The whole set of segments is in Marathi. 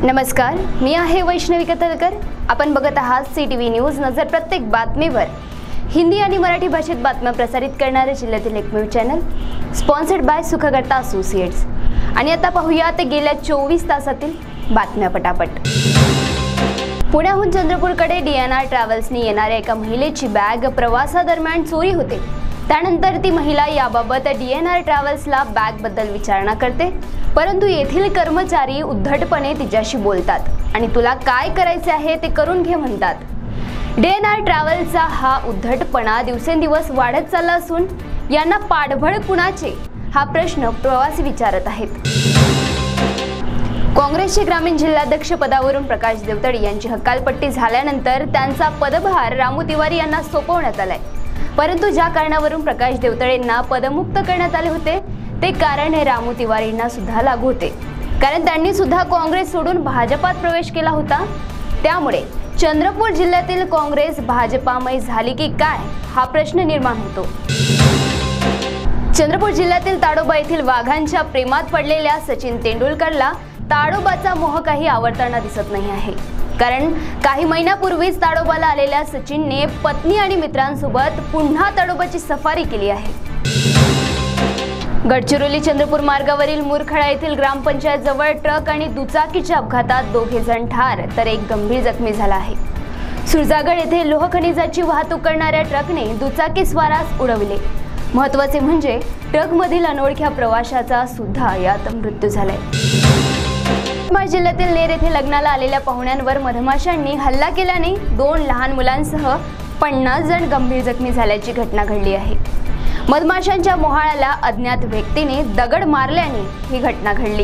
नमस्कार, मी आहे वैष्णवी कथलकर। आपण बघत आहात CTV न्यूज। नजर प्रत्येक बातमीवर। हिंदी आणि मराठी भाषेत बातम्या प्रसारित करणारे जिल्ह्यातील एकमेव channel, sponsored by Sukhkarta associates. आणि आता पाहूया ते गेल्या 24 तासातील बातम्या पटापट। पुण्याहून चंद्रपूरकडे DNR ट्रॅव्हल्सनी येणाऱ्या एका महिलेची बॅग प्रवासादरम्यान चोरी होते। त्यानंतर ती महिला याबाबत DNR ट्रॅव्हल्सला बॅगबद्दल विचारणा करते, परंतु येथील कर्मचारी उद्धटपणे तिच्याशी बोलतात आणि तुला काय करायचे आहे ते करून घे म्हणतात। DNR ट्रॅव्हल्सचा हा उद्धटपणा दिवसेंदिवस वाढत चालला असून यांना पाठबळ कुणाचे हा प्रश्न प्रवासी विचारत आहेत। काँग्रेसचे ग्रामीण जिल्हाध्यक्ष पदावरून प्रकाश देवतळे यांची हकालपट्टी झाल्यानंतर त्यांचा पदभार रामू तिवारी यांना सोपवण्यात आलाय। परंतु ज्या कारणावरून प्रकाश देवतळेंना पदमुक्त करण्यात आले होते ते कारण हे रामू तिवारींना सुद्धा लागू होते, कारण त्यांनी सुद्धा काँग्रेस सोडून भाजपात प्रवेश केला होता। त्यामुळे चंद्रपूर जिल्ह्यातील काँग्रेस भाजपामय झाली की काय हा प्रश्न निर्माण होतो। चंद्रपूर जिल्ह्यातील ताडोबा येथील वाघांच्या प्रेमात पडलेल्या सचिन तेंडुलकरला ताडोबाचा मोह काही आवडताना दिसत नाही आहे, कारण काही महिन्यापूर्वीच ताडोबाला आलेल्या सचिनने पत्नी आणि मित्रांसोबत पुन्हा ताडोबाची सफारी केली आहे। गडचिरोली चंद्रपूर मार्गावरील मुरखडा येथील ग्रामपंचायत जवळ ट्रक आणि दुचाकीच्या अपघातात 2 जण ठार तर 1 गंभीर जखमी झाला आहे। सुरजागड येथे लोह खनिजाची वाहतूक करणाऱ्या ट्रकने दुचाकीस्वारास उडविले। महत्त्वाचे म्हणजे ट्रकमधील अनोळख्या प्रवाशाचा सुद्धा यात मृत्यू झालाय। यवतमाळ जिल्ह्यातील नेर येथे लग्नाला आलेल्या पाहुण्यांवर मधमाशांनी हल्ला केल्याने 2 लहान मुलांसह 50 जण गंभीर जखमी झाल्याची घटना घडली आहे। मधमाशांच्या मोहाळ्याला अज्ञात व्यक्तीने दगड मारल्याने ही घटना घडली।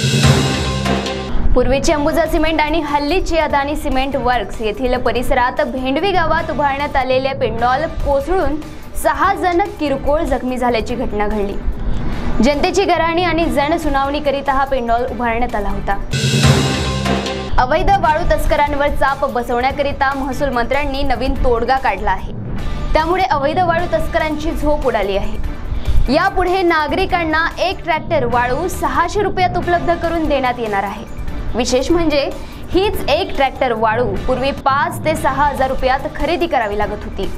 पूर्वीचे अंबुजा सिमेंट आणि हल्लीचे अदानी सिमेंट वर्क्स येथील परिसरात भेंडवी गावात उभारण्यात आलेले पेंडॉल कोसळून 6 जण किरकोळ जखमी झाल्याची घटना घडली। जनतेची गराणी आणि जन सुनावणीकरिता हा पेंडॉल उभारण्यात आला होता। अवैध वाळू तस्करांवर चाप बसवण्याकरिता महसूल मंत्र्यांनी नवीन तोडगा काढला आहे। त्यामुळे अवैध वाळू तस्करांची झोप उडाली आहे। यापुढे नागरिकांना 1 ट्रॅक्टर वाळू 600 रुपयात उपलब्ध करून देण्यात येणार आहे। विशेष म्हणजे हीच 1 ट्रॅक्टर वाळू पूर्वी 5 ते 6,000 रुपयात खरेदी करावी लागत होती।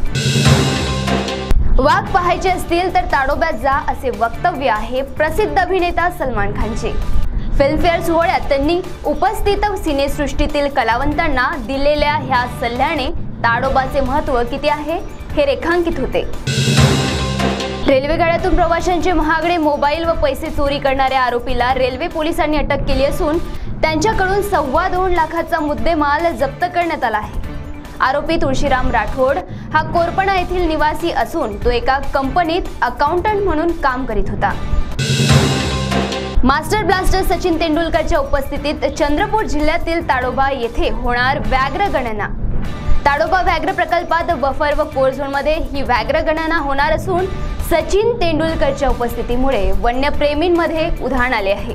वाघ पाहायचे असतील तर ताडोब्यात जा असे वक्तव्य आहे प्रसिद्ध अभिनेता सलमान खानचे। फिल्मफेअर सोहळ्यात त्यांनी उपस्थित सिनेसृष्टीतील कलावंतांना दिलेल्या ह्या सल्ल्याने ताडोबाचे महत्त्व किती आहे हे रेखांकित होते। रेल्वे गाड्यातून प्रवाशांचे महागडे मोबाईल व पैसे चोरी करणाऱ्या आरोपीला रेल्वे पोलिसांनी अटक केली असून त्यांच्याकडून 2.25 लाखाचा मुद्देमाल जप्त करण्यात आला आहे। आरोपी तुळशीराम राठोड हा कोरपणा येथील निवासी असून तो एका कंपनीत अकाउंटंट म्हणून काम करीत होता। मास्टर ब्लास्टर सचिन तेंडुलकरच्या उपस्थितीत चंद्रपूर जिल्ह्यातील ताडोबा येथे होणार व्याघ्र गणना। ताडोबा व्याघ्र प्रकल्पात बफर व कोर झोनमध्ये ही व्याघ्र गणना होणार असून सचिन तेंडुलकरच्या उपस्थितीमुळे वन्यप्रेमींमध्ये उधाण आले आहे।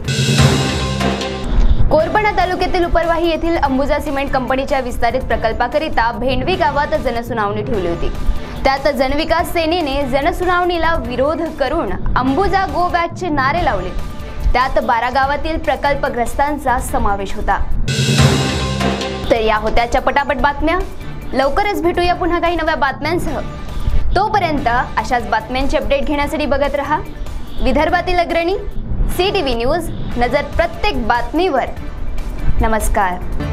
कोरपणा तालुक्यातील उपरवाही येथील अंबुजा सिमेंट कंपनीच्या विस्तारित प्रकल्पाकरिता भेंडवी गावात जनसुनावणी ठेवली होती। त्यात जनविकास सेनेने जनसुनावणीला विरोध करून अंबुजा गो बॅकचे नारे लावले। त्यात 12 गावातील प्रकल्पग्रस्तांचा समावेश होता। तर या होत्या चपटापट बातम्या। लवकरच भेटूया पुन्हा काही नव्या बातम्यांसह। तोपर्यंत अशाच बातम्यांचे अपडेट घेण्यासाठी बघत रहा विदर्भातील अग्रणी CTV न्यूज। नजर प्रत्येक बातमीवर। नमस्कार।